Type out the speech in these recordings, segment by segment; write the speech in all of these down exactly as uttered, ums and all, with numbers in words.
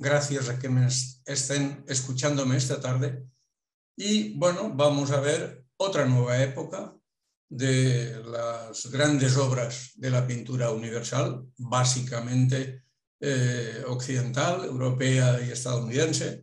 gracias a que me estén escuchándome esta tarde. Y bueno, vamos a ver otra nueva época de las grandes obras de la pintura universal, básicamente eh, occidental, europea y estadounidense.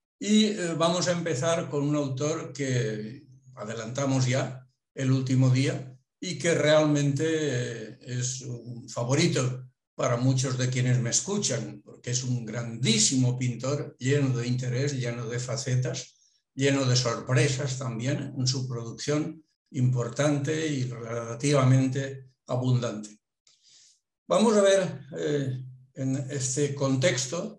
Y eh, vamos a empezar con un autor que adelantamos ya el último día y que realmente eh, es un favorito para muchos de quienes me escuchan, porque es un grandísimo pintor, lleno de interés, lleno de facetas, lleno de sorpresas también en su producción, importante y relativamente abundante. Vamos a ver eh, en este contexto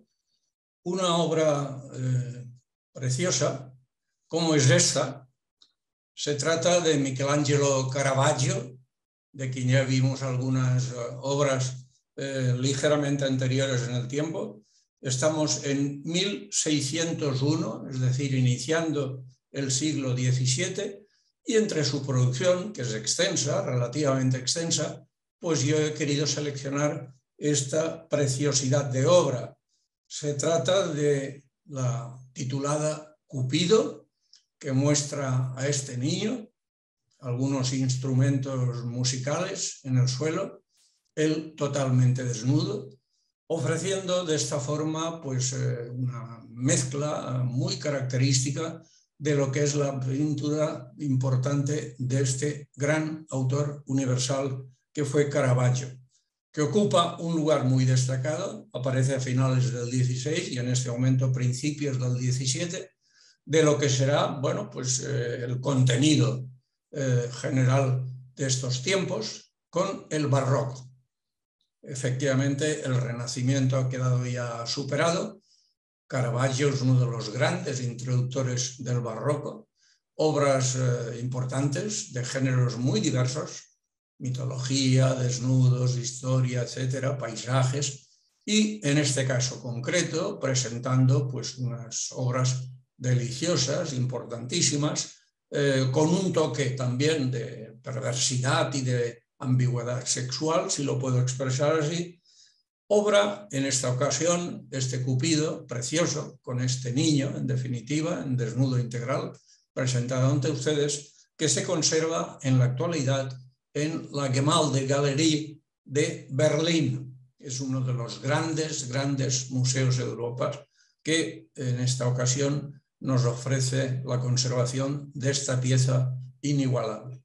una obra eh, preciosa, como es esta. Se trata de Michelangelo Caravaggio, de quien ya vimos algunas uh, obras eh, ligeramente anteriores en el tiempo. Estamos en mil seiscientos uno, es decir, iniciando el siglo diecisiete, y entre su producción, que es extensa, relativamente extensa, pues yo he querido seleccionar esta preciosidad de obra. Se trata de la titulada Cupido, que muestra a este niño, algunos instrumentos musicales en el suelo, él totalmente desnudo, ofreciendo de esta forma pues, eh, una mezcla muy característica de lo que es la pintura importante de este gran autor universal que fue Caravaggio, que ocupa un lugar muy destacado, aparece a finales del dieciséis y en este momento principios del diecisiete, de lo que será bueno, pues, eh, el contenido eh, general de estos tiempos con el barroco. Efectivamente, el Renacimiento ha quedado ya superado. Caravaggio es uno de los grandes introductores del barroco, obras eh, importantes de géneros muy diversos, mitología, desnudos, historia, etcétera, paisajes, y en este caso concreto presentando pues, unas obras deliciosas, importantísimas, eh, con un toque también de perversidad y de ambigüedad sexual, si lo puedo expresar así. Obra, en esta ocasión, este Cupido precioso, con este niño, en definitiva, en desnudo integral, presentado ante ustedes, que se conserva en la actualidad en la Gemäldegalerie de Berlín. Es uno de los grandes, grandes museos de Europa que en esta ocasión nos ofrece la conservación de esta pieza inigualable.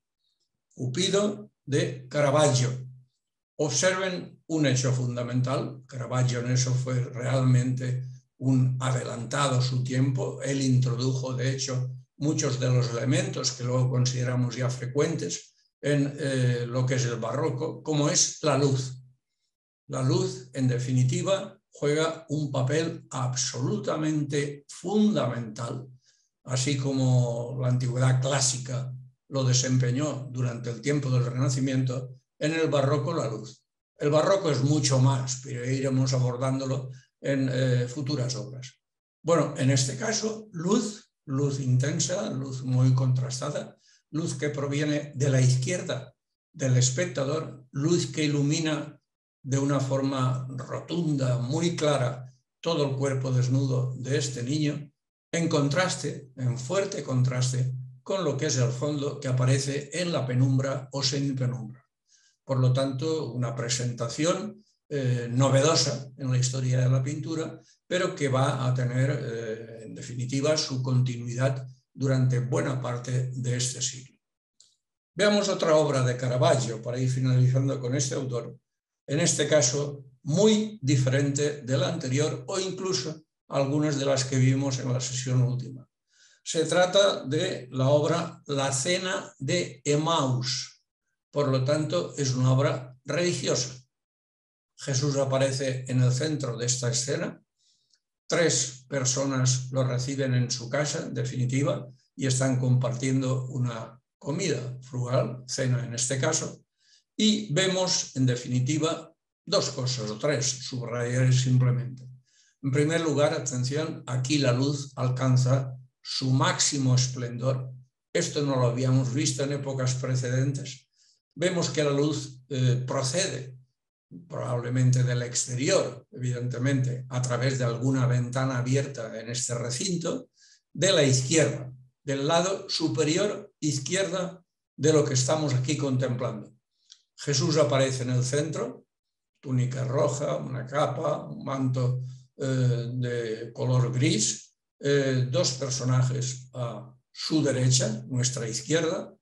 Cupido de Caravaggio. Observen un hecho fundamental. Caravaggio en eso fue realmente un adelantado a su tiempo. Él introdujo, de hecho, muchos de los elementos que luego consideramos ya frecuentes en eh, lo que es el barroco, como es la luz. La luz, en definitiva, juega un papel absolutamente fundamental, así como la antigüedad clásica lo desempeñó durante el tiempo del Renacimiento. En el barroco la luz. El barroco es mucho más, pero iremos abordándolo en eh, futuras obras. Bueno, en este caso, luz, luz intensa, luz muy contrastada, luz que proviene de la izquierda del espectador, luz que ilumina de una forma rotunda, muy clara, todo el cuerpo desnudo de este niño, en contraste, en fuerte contraste, con lo que es el fondo que aparece en la penumbra o semipenumbra. Por lo tanto, una presentación eh, novedosa en la historia de la pintura, pero que va a tener, eh, en definitiva, su continuidad durante buena parte de este siglo. Veamos otra obra de Caravaggio para ir finalizando con este autor, en este caso muy diferente de la anterior o incluso algunas de las que vimos en la sesión última. Se trata de la obra La Cena de Emaús. Por lo tanto, es una obra religiosa. Jesús aparece en el centro de esta escena. Tres personas lo reciben en su casa, en definitiva, y están compartiendo una comida frugal, cena en este caso, y vemos, en definitiva, dos cosas, o tres, subrayaré simplemente. En primer lugar, atención, aquí la luz alcanza su máximo esplendor. Esto no lo habíamos visto en épocas precedentes. Vemos que la luz eh, procede probablemente del exterior, evidentemente, a través de alguna ventana abierta en este recinto, de la izquierda, del lado superior izquierda de lo que estamos aquí contemplando. Jesús aparece en el centro, túnica roja, una capa, un manto eh, de color gris, eh, dos personajes a su derecha, nuestra izquierda,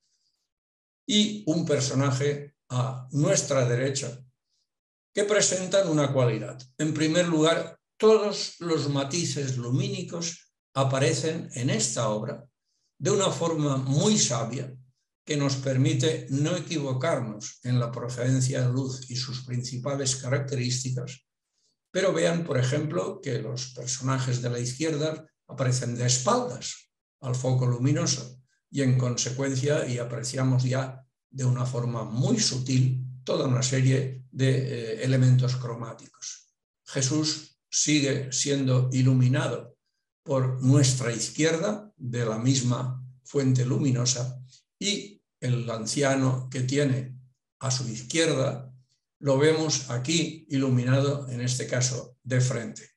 y un personaje a nuestra derecha, que presentan una cualidad. En primer lugar, todos los matices lumínicos aparecen en esta obra de una forma muy sabia que nos permite no equivocarnos en la procedencia de luz y sus principales características, pero vean, por ejemplo, que los personajes de la izquierda aparecen de espaldas al foco luminoso y en consecuencia, y apreciamos ya de una forma muy sutil, toda una serie de eh, elementos cromáticos. Jesús sigue siendo iluminado por nuestra izquierda, de la misma fuente luminosa, y el anciano que tiene a su izquierda lo vemos aquí iluminado, en este caso, de frente.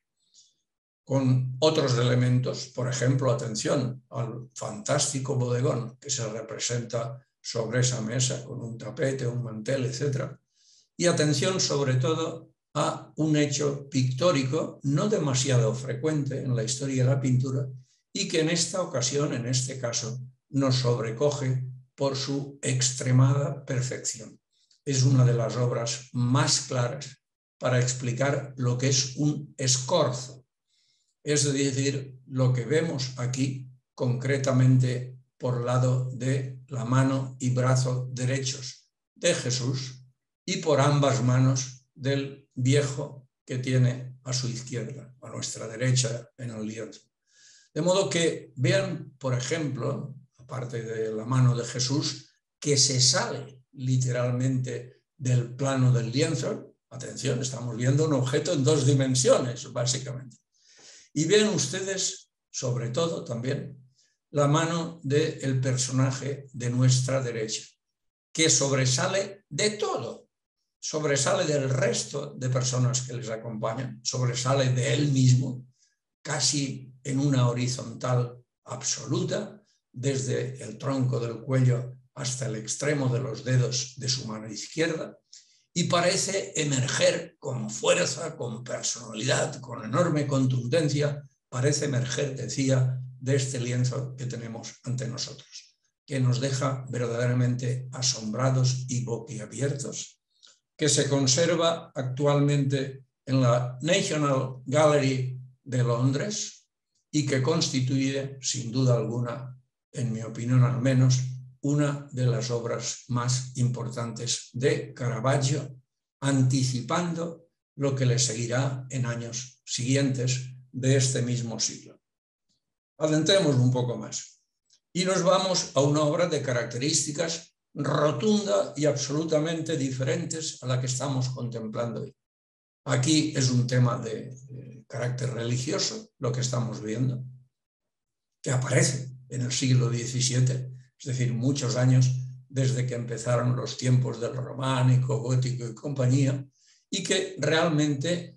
Con otros elementos, por ejemplo, atención al fantástico bodegón que se representa sobre esa mesa con un tapete, un mantel, etcétera. Y atención sobre todo a un hecho pictórico no demasiado frecuente en la historia de la pintura y que en esta ocasión, en este caso, nos sobrecoge por su extremada perfección. Es una de las obras más claras para explicar lo que es un escorzo, es decir, lo que vemos aquí concretamente por lado de la mano y brazo derechos de Jesús y por ambas manos del viejo que tiene a su izquierda, a nuestra derecha en el lienzo. De modo que vean, por ejemplo, aparte de la mano de Jesús, que se sale literalmente del plano del lienzo. Atención, estamos viendo un objeto en dos dimensiones, básicamente. Y vean ustedes, sobre todo también, la mano del personaje de nuestra derecha, que sobresale de todo, sobresale del resto de personas que les acompañan, sobresale de él mismo, casi en una horizontal absoluta, desde el tronco del cuello hasta el extremo de los dedos de su mano izquierda, y parece emerger con fuerza, con personalidad, con enorme contundencia, parece emerger, decía, de este lienzo que tenemos ante nosotros, que nos deja verdaderamente asombrados y boquiabiertos, que se conserva actualmente en la National Gallery de Londres y que constituye, sin duda alguna, en mi opinión al menos, una de las obras más importantes de Caravaggio, anticipando lo que le seguirá en años siguientes de este mismo siglo. Adentremos un poco más y nos vamos a una obra de características rotunda y absolutamente diferentes a la que estamos contemplando hoy. Aquí es un tema de, de carácter religioso, lo que estamos viendo, que aparece en el siglo diecisiete, es decir, muchos años desde que empezaron los tiempos del románico, gótico y compañía, y que realmente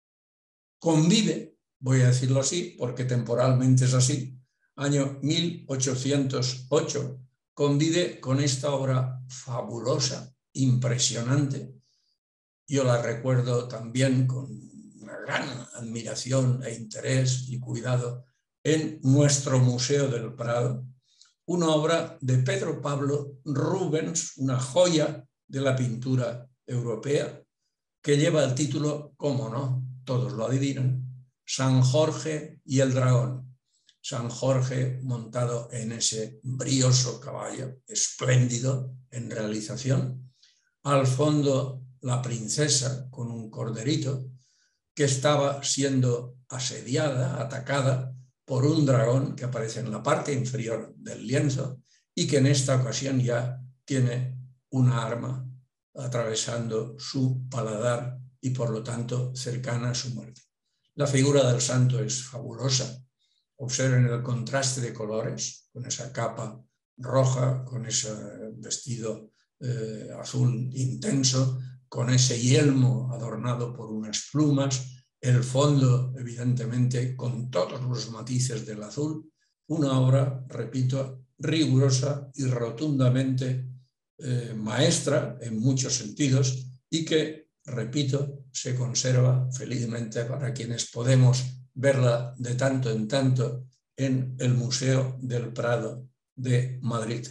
convive, voy a decirlo así, porque temporalmente es así, año mil ochocientos ocho, convive con esta obra fabulosa, impresionante. Yo la recuerdo también con una gran admiración e interés y cuidado en nuestro Museo del Prado, una obra de Pedro Pablo Rubens, una joya de la pintura europea, que lleva el título, cómo no, todos lo adivinan, San Jorge y el dragón. San Jorge montado en ese brioso caballo, espléndido en realización, al fondo la princesa con un corderito que estaba siendo asediada, atacada por un dragón que aparece en la parte inferior del lienzo y que en esta ocasión ya tiene una arma atravesando su paladar y por lo tanto cercana a su muerte. La figura del santo es fabulosa. Observen el contraste de colores, con esa capa roja, con ese vestido eh, azul intenso, con ese yelmo adornado por unas plumas, el fondo evidentemente con todos los matices del azul, una obra, repito, rigurosa y rotundamente eh, maestra en muchos sentidos y que, repito, se conserva felizmente para quienes podemos verla de tanto en tanto en el Museo del Prado de Madrid.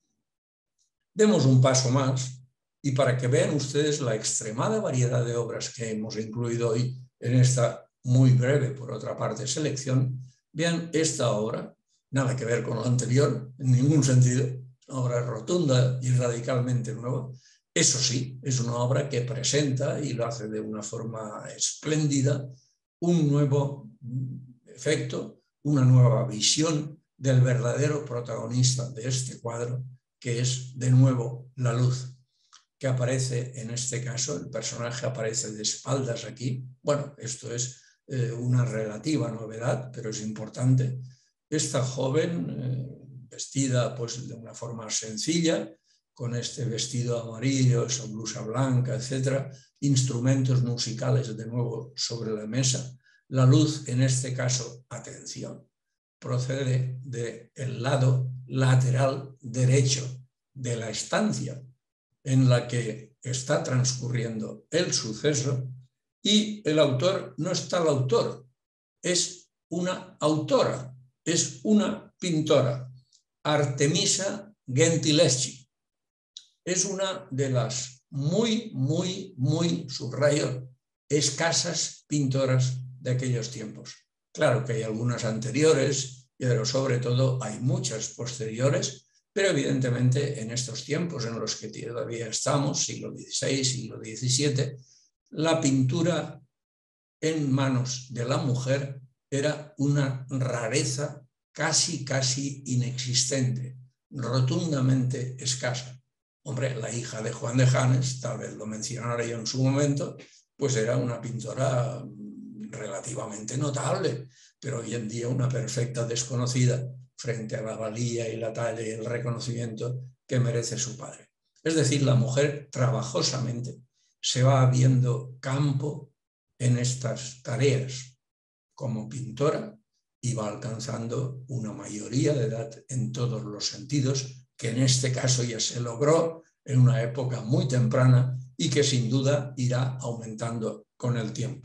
Demos un paso más y para que vean ustedes la extremada variedad de obras que hemos incluido hoy en esta muy breve, por otra parte, selección, vean esta obra, nada que ver con lo anterior, en ningún sentido, una obra rotunda y radicalmente nueva. Eso sí, es una obra que presenta, y lo hace de una forma espléndida, un nuevo efecto, una nueva visión del verdadero protagonista de este cuadro, que es de nuevo la luz, que aparece en este caso, el personaje aparece de espaldas aquí. Bueno, esto es eh, una relativa novedad, pero es importante. Esta joven, eh, vestida pues, de una forma sencilla, con este vestido amarillo, esa blusa blanca, etcétera, instrumentos musicales de nuevo sobre la mesa. La luz, en este caso, atención, procede del lado lateral derecho de la estancia en la que está transcurriendo el suceso, y el autor no está el autor, es una autora, es una pintora, Artemisa Gentileschi. Es una de las muy, muy, muy, subrayo, escasas pintoras de aquellos tiempos. Claro que hay algunas anteriores, pero sobre todo hay muchas posteriores, pero evidentemente en estos tiempos en los que todavía estamos, siglo dieciséis, siglo diecisiete, la pintura en manos de la mujer era una rareza casi, casi inexistente, rotundamente escasa. Hombre, la hija de Juan de Janes, tal vez lo mencionara yo en su momento, pues era una pintora relativamente notable, pero hoy en día una perfecta desconocida frente a la valía y la talla y el reconocimiento que merece su padre. Es decir, la mujer trabajosamente se va abriendo campo en estas tareas como pintora y va alcanzando una mayoría de edad en todos los sentidos, que en este caso ya se logró en una época muy temprana y que sin duda irá aumentando con el tiempo.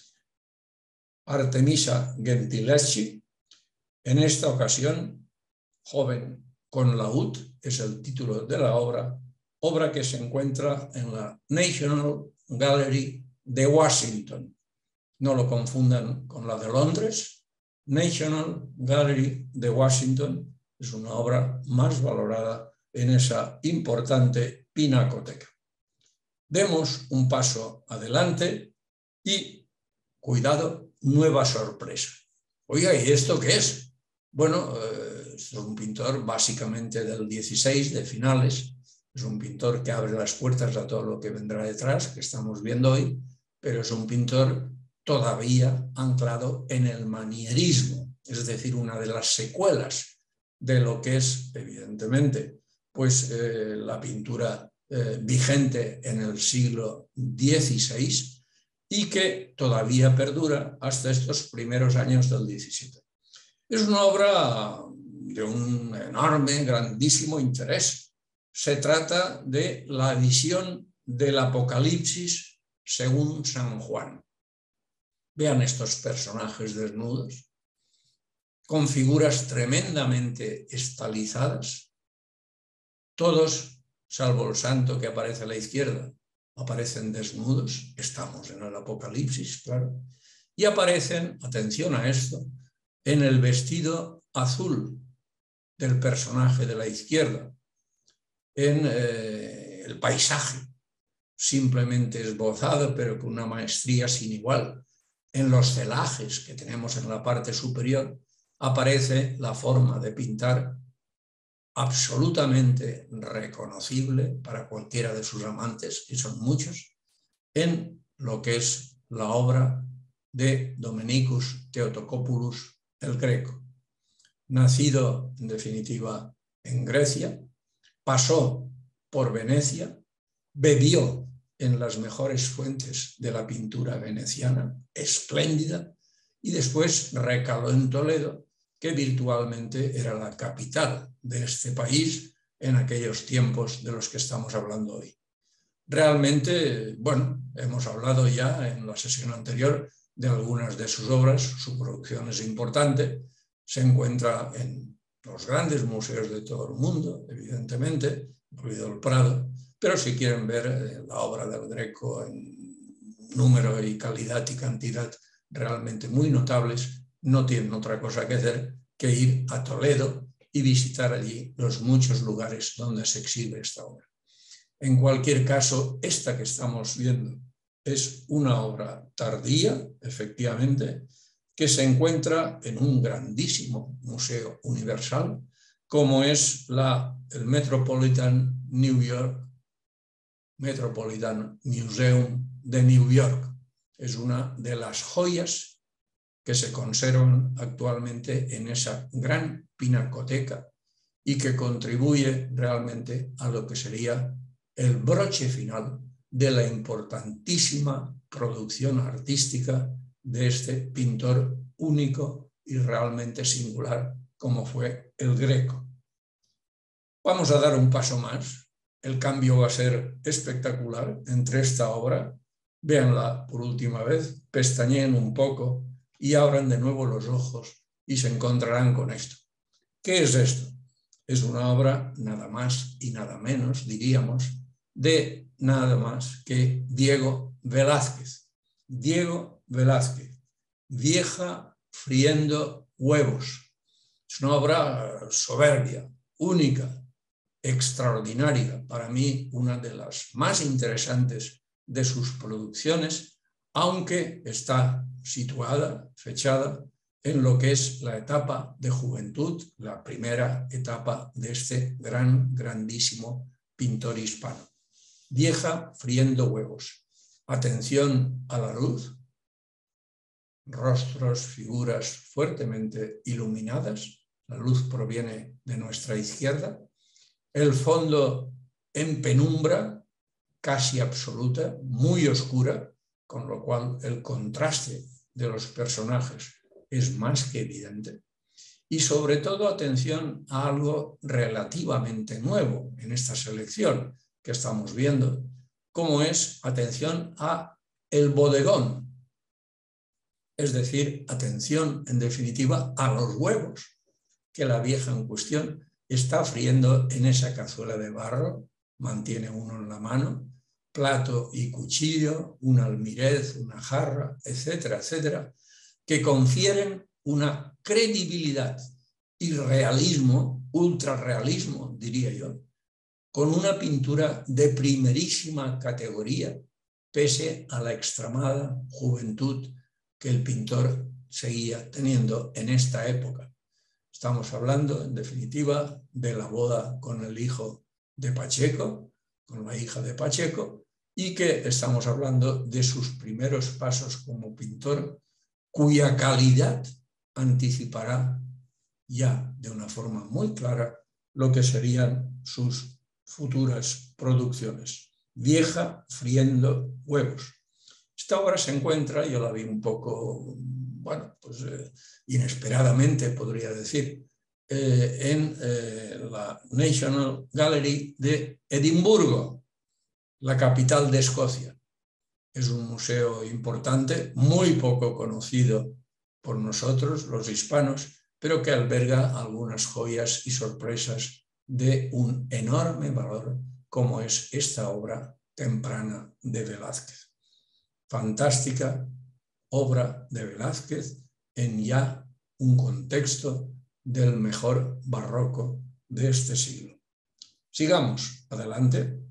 Artemisa Gentileschi, en esta ocasión, joven con laúd, es el título de la obra, obra que se encuentra en la National Gallery de Washington. No lo confundan con la de Londres. National Gallery de Washington es una obra más valorada en esa importante pinacoteca. Demos un paso adelante y, cuidado, nueva sorpresa. Oiga, ¿y esto qué es? Bueno, eh, es un pintor básicamente del dieciséis, de finales. Es un pintor que abre las puertas a todo lo que vendrá detrás, que estamos viendo hoy, pero es un pintor todavía anclado en el manierismo, es decir, una de las secuelas de lo que es, evidentemente, pues eh, la pintura eh, vigente en el siglo dieciséis y que todavía perdura hasta estos primeros años del diecisiete. Es una obra de un enorme, grandísimo interés. Se trata de la visión del Apocalipsis según San Juan. Vean estos personajes desnudos, con figuras tremendamente estilizadas. Todos, salvo el santo que aparece a la izquierda, aparecen desnudos. Estamos en el Apocalipsis, claro. Y aparecen, atención a esto, en el vestido azul del personaje de la izquierda, en eh, el paisaje, simplemente esbozado, pero con una maestría sin igual. En los celajes que tenemos en la parte superior aparece la forma de pintar absolutamente reconocible para cualquiera de sus amantes, y son muchos, en lo que es la obra de Dominicus Theotokopoulos el Greco. Nacido, en definitiva, en Grecia, pasó por Venecia, bebió en las mejores fuentes de la pintura veneciana, espléndida, y después recaló en Toledo, que virtualmente era la capital de este país en aquellos tiempos de los que estamos hablando hoy. Realmente, bueno, hemos hablado ya en la sesión anterior de algunas de sus obras, su producción es importante, se encuentra en los grandes museos de todo el mundo, evidentemente, incluido el Prado, pero si quieren ver la obra del Greco en número y calidad y cantidad realmente muy notables, no tienen otra cosa que hacer que ir a Toledo y visitar allí los muchos lugares donde se exhibe esta obra. En cualquier caso, esta que estamos viendo es una obra tardía, efectivamente, que se encuentra en un grandísimo museo universal, como es la, el Metropolitan New York, Metropolitan Museum de New York. Es una de las joyas que se conservan actualmente en esa gran pinacoteca y que contribuye realmente a lo que sería el broche final de la importantísima producción artística de este pintor único y realmente singular como fue el Greco. Vamos a dar un paso más. El cambio va a ser espectacular entre esta obra. Véanla por última vez, pestañeen un poco y abran de nuevo los ojos y se encontrarán con esto. ¿Qué es esto? Es una obra nada más y nada menos, diríamos, de nada más que Diego Velázquez. Diego Velázquez, Vieja friendo huevos. Es una obra soberbia, única, extraordinaria, para mí una de las más interesantes de sus producciones, aunque está situada, fechada, en lo que es la etapa de juventud, la primera etapa de este gran, grandísimo pintor hispano. Vieja friendo huevos. Atención a la luz, rostros, figuras fuertemente iluminadas, la luz proviene de nuestra izquierda, el fondo en penumbra casi absoluta, muy oscura, con lo cual el contraste de los personajes es más que evidente. Y sobre todo atención a algo relativamente nuevo en esta selección que estamos viendo, como es atención a el bodegón, es decir, atención en definitiva a los huevos que la vieja en cuestión está friendo en esa cazuela de barro, mantiene uno en la mano, plato y cuchillo, un almirez, una jarra, etcétera, etcétera, que confieren una credibilidad y realismo, ultrarrealismo, diría yo, con una pintura de primerísima categoría, pese a la extremada juventud que el pintor seguía teniendo en esta época. Estamos hablando, en definitiva, de la boda con el hijo de Pacheco, con la hija de Pacheco, y que estamos hablando de sus primeros pasos como pintor, cuya calidad anticipará ya de una forma muy clara lo que serían sus futuras producciones. Vieja friendo huevos. Esta obra se encuentra, yo la vi un poco, bueno, pues eh, inesperadamente podría decir, eh, en eh, la National Gallery de Edimburgo, la capital de Escocia. Es un museo importante, muy poco conocido por nosotros, los hispanos, pero que alberga algunas joyas y sorpresas de un enorme valor, como es esta obra temprana de Velázquez. Fantástica obra de Velázquez en ya un contexto del mejor barroco de este siglo. Sigamos adelante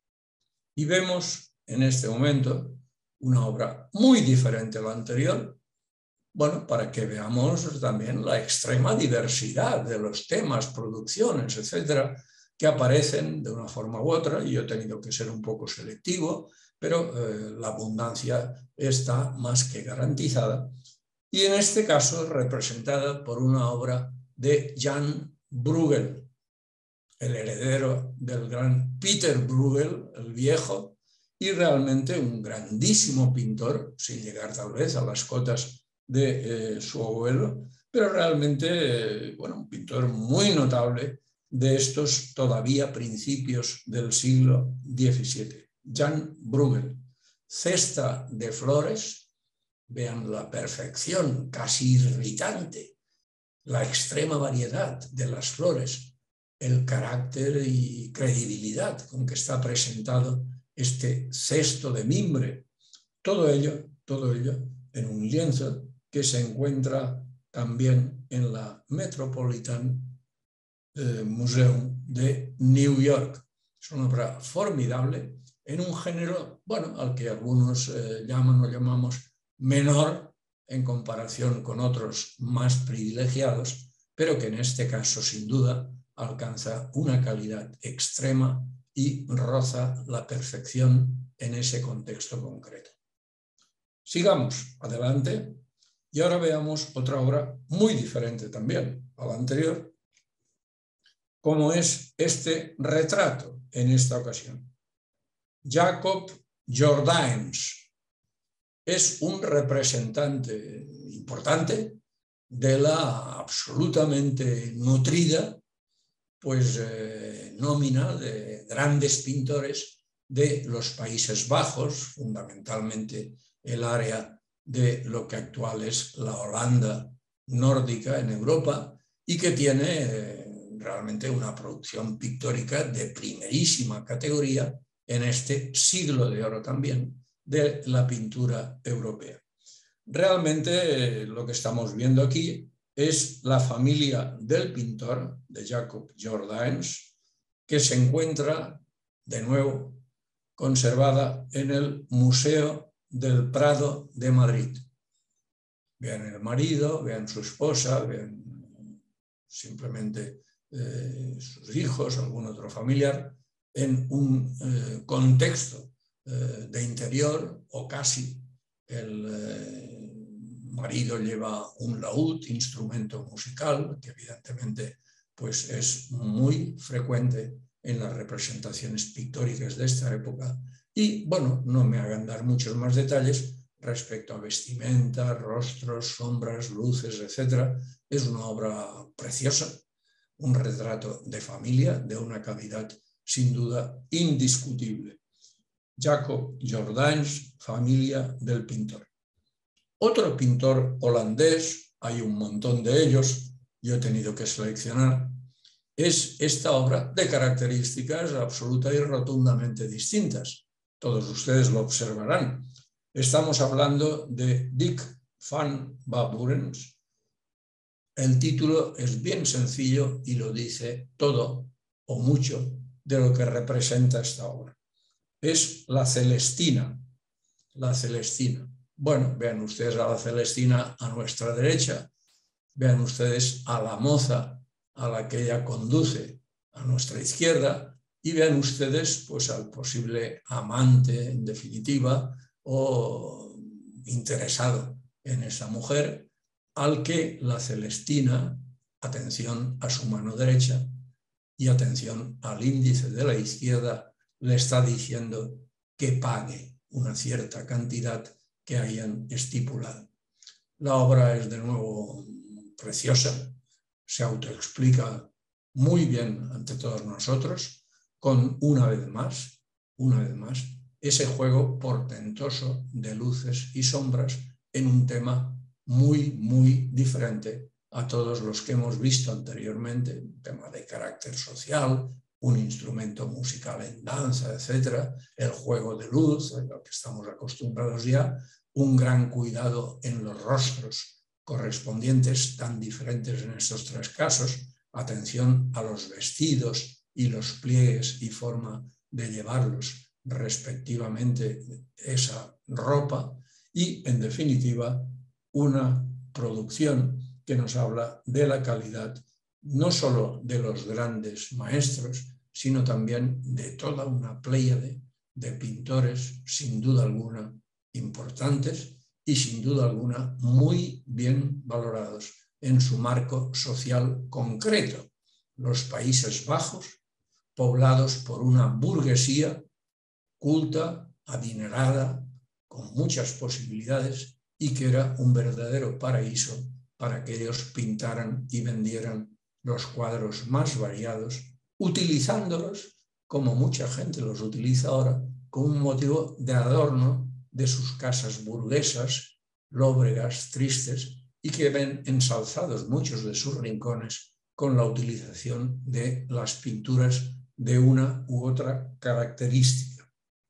y vemos en este momento una obra muy diferente a la anterior, bueno, para que veamos también la extrema diversidad de los temas, producciones, etcétera, que aparecen de una forma u otra, y yo he tenido que ser un poco selectivo, pero eh, la abundancia está más que garantizada. Y en este caso representada por una obra de Jan Bruegel, el heredero del gran Peter Bruegel, el viejo, y realmente un grandísimo pintor, sin llegar tal vez a las cotas de eh, su abuelo, pero realmente eh, bueno, un pintor muy notable de estos todavía principios del siglo diecisiete. Jan Bruegel, Cesta de flores, vean la perfección casi irritante, la extrema variedad de las flores, el carácter y credibilidad con que está presentado este cesto de mimbre, todo ello, todo ello en un lienzo que se encuentra también en la Metropolitan eh, Museum de New York. Es una obra formidable en un género, bueno, al que algunos eh, llaman o llamamos menor en comparación con otros más privilegiados, pero que en este caso sin duda alcanza una calidad extrema y roza la perfección en ese contexto concreto. Sigamos adelante y ahora veamos otra obra muy diferente también a la anterior, como es este retrato en esta ocasión. Jacob Jordaens es un representante importante de la absolutamente nutrida pues, eh, nómina de grandes pintores de los Países Bajos, fundamentalmente el área de lo que actual es la Holanda nórdica en Europa y que tiene eh, realmente una producción pictórica de primerísima categoría en este siglo de oro también de la pintura europea. Realmente eh, lo que estamos viendo aquí es la familia del pintor, de Jacob Jordaens, que se encuentra de nuevo conservada en el Museo del Prado de Madrid. Vean el marido, vean su esposa, vean simplemente eh, sus hijos, algún otro familiar, en un eh, contexto eh, de interior o casi. El eh, marido lleva un laúd, instrumento musical, que evidentemente pues, es muy frecuente en las representaciones pictóricas de esta época. Y bueno, no me hagan dar muchos más detalles respecto a vestimenta, rostros, sombras, luces, etcétera. Es una obra preciosa, un retrato de familia de una calidad sin duda indiscutible. Jacob Jordaens, familia del pintor. Otro pintor holandés, hay un montón de ellos, yo he tenido que seleccionar, es esta obra de características absoluta y rotundamente distintas. Todos ustedes lo observarán. Estamos hablando de Dick van Baburen's. El título es bien sencillo y lo dice todo o mucho de lo que representa esta obra. Es la Celestina, la Celestina. Bueno, vean ustedes a la Celestina a nuestra derecha, vean ustedes a la moza a la que ella conduce a nuestra izquierda y vean ustedes pues, al posible amante, en definitiva, o interesado en esa mujer, al que la Celestina, atención a su mano derecha y atención al índice de la izquierda, le está diciendo que pague una cierta cantidad que hayan estipulado. La obra es de nuevo preciosa, se autoexplica muy bien ante todos nosotros, con una vez más, una vez más, ese juego portentoso de luces y sombras en un tema muy, muy diferente a todos los que hemos visto anteriormente, un tema de carácter social, un instrumento musical en danza, etcétera, el juego de luz, a lo que estamos acostumbrados ya, un gran cuidado en los rostros correspondientes tan diferentes en estos tres casos, atención a los vestidos y los pliegues y forma de llevarlos respectivamente esa ropa y, en definitiva, una producción que nos habla de la calidad no solo de los grandes maestros, sino también de toda una pléyade de pintores, sin duda alguna, importantes y sin duda alguna muy bien valorados en su marco social concreto. Los Países Bajos, poblados por una burguesía culta, adinerada, con muchas posibilidades, y que era un verdadero paraíso para que ellos pintaran y vendieran los cuadros más variados, utilizándolos, como mucha gente los utiliza ahora, como un motivo de adorno de sus casas burguesas, lóbregas, tristes, y que ven ensalzados muchos de sus rincones con la utilización de las pinturas de una u otra característica.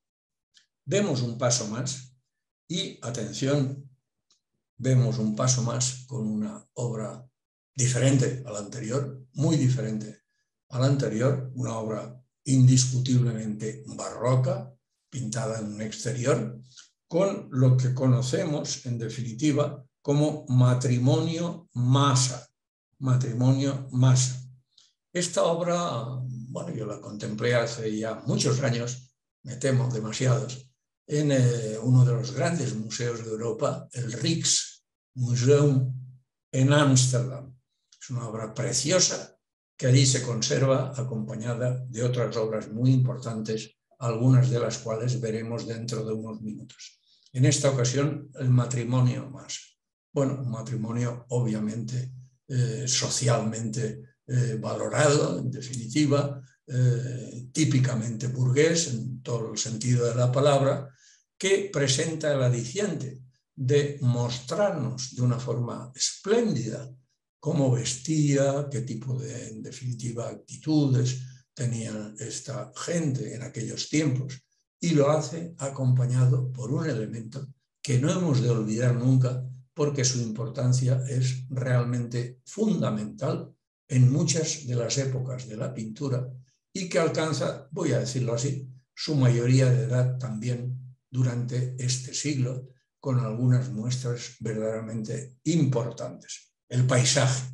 Demos un paso más y, atención, vemos un paso más con una obra diferente a la anterior, muy diferente a la anterior, una obra indiscutiblemente barroca, pintada en un exterior, con lo que conocemos, en definitiva, como matrimonio Massa. Matrimonio Massa. Esta obra, bueno, yo la contemplé hace ya muchos años, me temo demasiados, en eh, uno de los grandes museos de Europa, el Rijksmuseum en Ámsterdam. Es una obra preciosa que allí se conserva acompañada de otras obras muy importantes, algunas de las cuales veremos dentro de unos minutos. En esta ocasión, el matrimonio Massa. Bueno, un matrimonio obviamente eh, socialmente eh, valorado, en definitiva, eh, típicamente burgués en todo el sentido de la palabra, que presenta el aliciente de mostrarnos de una forma espléndida cómo vestía, qué tipo de, en definitiva, actitudes tenía esta gente en aquellos tiempos, y lo hace acompañado por un elemento que no hemos de olvidar nunca, porque su importancia es realmente fundamental en muchas de las épocas de la pintura y que alcanza, voy a decirlo así, su mayoría de edad también durante este siglo, con algunas muestras verdaderamente importantes. El paisaje.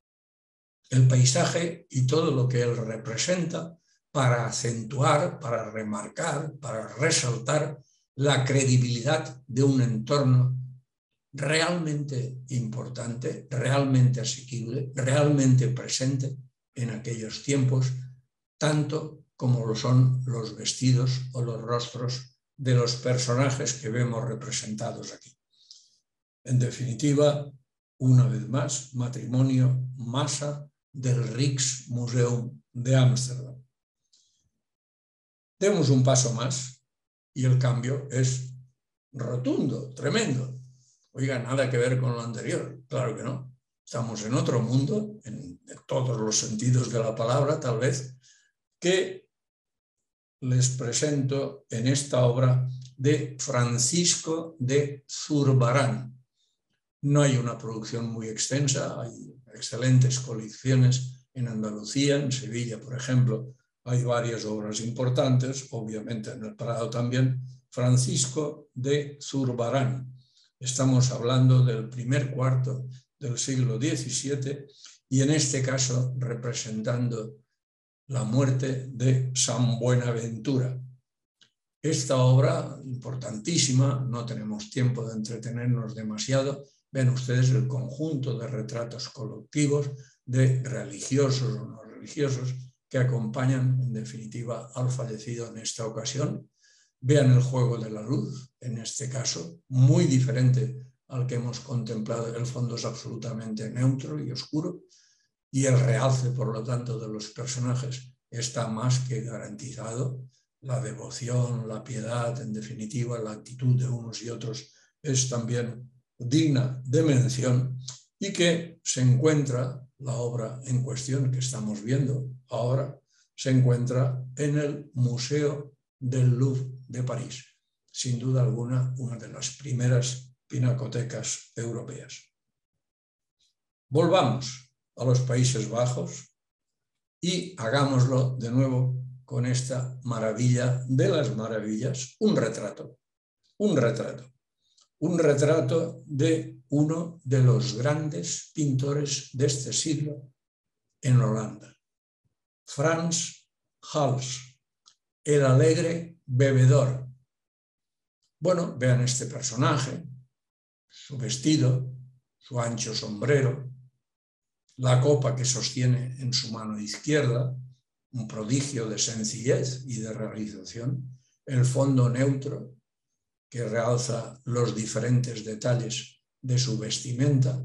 El paisaje y todo lo que él representa para acentuar, para remarcar, para resaltar la credibilidad de un entorno realmente importante, realmente asequible, realmente presente en aquellos tiempos, tanto como lo son los vestidos o los rostros de los personajes que vemos representados aquí. En definitiva, una vez más, matrimonio Massa del Rijksmuseum de Ámsterdam. Demos un paso más y el cambio es rotundo, tremendo. Oiga, nada que ver con lo anterior, claro que no. Estamos en otro mundo, en todos los sentidos de la palabra, tal vez, que les presento en esta obra de Francisco de Zurbarán. No hay una producción muy extensa, hay excelentes colecciones en Andalucía, en Sevilla, por ejemplo, hay varias obras importantes, obviamente en el Prado también. Francisco de Zurbarán. Estamos hablando del primer cuarto del siglo diecisiete y en este caso representando la muerte de San Buenaventura. Esta obra, importantísima, no tenemos tiempo de entretenernos demasiado. Ven ustedes el conjunto de retratos colectivos de religiosos o no religiosos que acompañan, en definitiva, al fallecido en esta ocasión. Vean el juego de la luz, en este caso, muy diferente al que hemos contemplado. El fondo es absolutamente neutro y oscuro y el realce, por lo tanto, de los personajes está más que garantizado. La devoción, la piedad, en definitiva, la actitud de unos y otros es también digna de mención y que se encuentra, la obra en cuestión que estamos viendo ahora, se encuentra en el Museo del Louvre de París. Sin duda alguna, una de las primeras pinacotecas europeas. Volvamos a los Países Bajos y hagámoslo de nuevo con esta maravilla de las maravillas, un retrato, un retrato, un retrato de uno de los grandes pintores de este siglo en Holanda, Frans Hals, el alegre bebedor. Bueno, vean este personaje, su vestido, su ancho sombrero, la copa que sostiene en su mano izquierda, un prodigio de sencillez y de realización, el fondo neutro que realza los diferentes detalles de su vestimenta,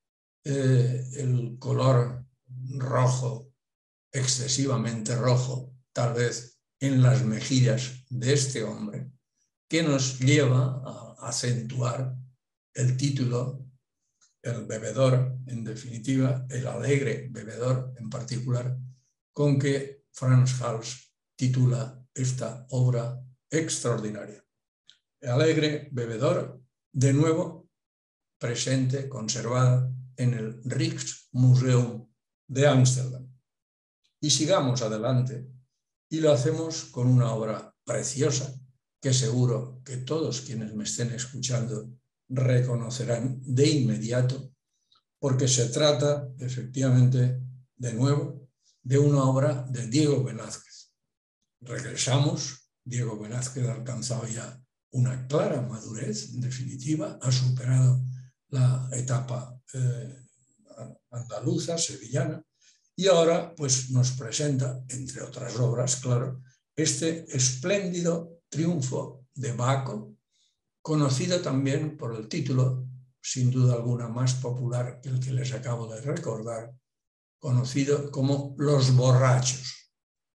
eh, el color rojo, excesivamente rojo, tal vez en las mejillas de este hombre, que nos lleva a acentuar el título, el bebedor, en definitiva, el alegre bebedor en particular, con que Frans Hals titula esta obra extraordinaria. El alegre bebedor, de nuevo, presente, conservada en el Rijksmuseum de Ámsterdam. Y sigamos adelante, y lo hacemos con una obra preciosa, que seguro que todos quienes me estén escuchando reconocerán de inmediato, porque se trata, efectivamente, de nuevo, de una obra de Diego Velázquez. Regresamos, Diego Velázquez ha alcanzado ya una clara madurez, en definitiva, ha superado la etapa eh, andaluza, sevillana, y ahora pues, nos presenta, entre otras obras, claro, este espléndido triunfo de Baco, conocido también por el título, sin duda alguna más popular que el que les acabo de recordar, conocido como Los borrachos.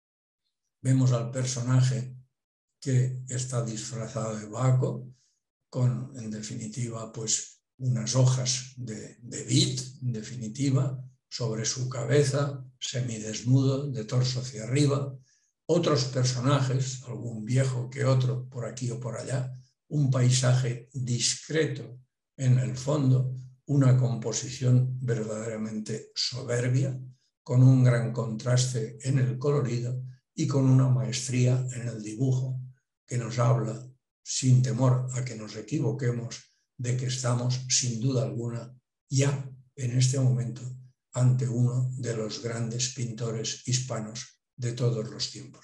Vemos al personaje que está disfrazado de Baco, con, en definitiva, pues unas hojas de, de vid, en definitiva, sobre su cabeza, semidesnudo, de torso hacia arriba, otros personajes, algún viejo que otro por aquí o por allá, un paisaje discreto en el fondo, una composición verdaderamente soberbia, con un gran contraste en el colorido y con una maestría en el dibujo que nos habla, sin temor a que nos equivoquemos, de que estamos, sin duda alguna, ya en este momento, ante uno de los grandes pintores hispanos de todos los tiempos.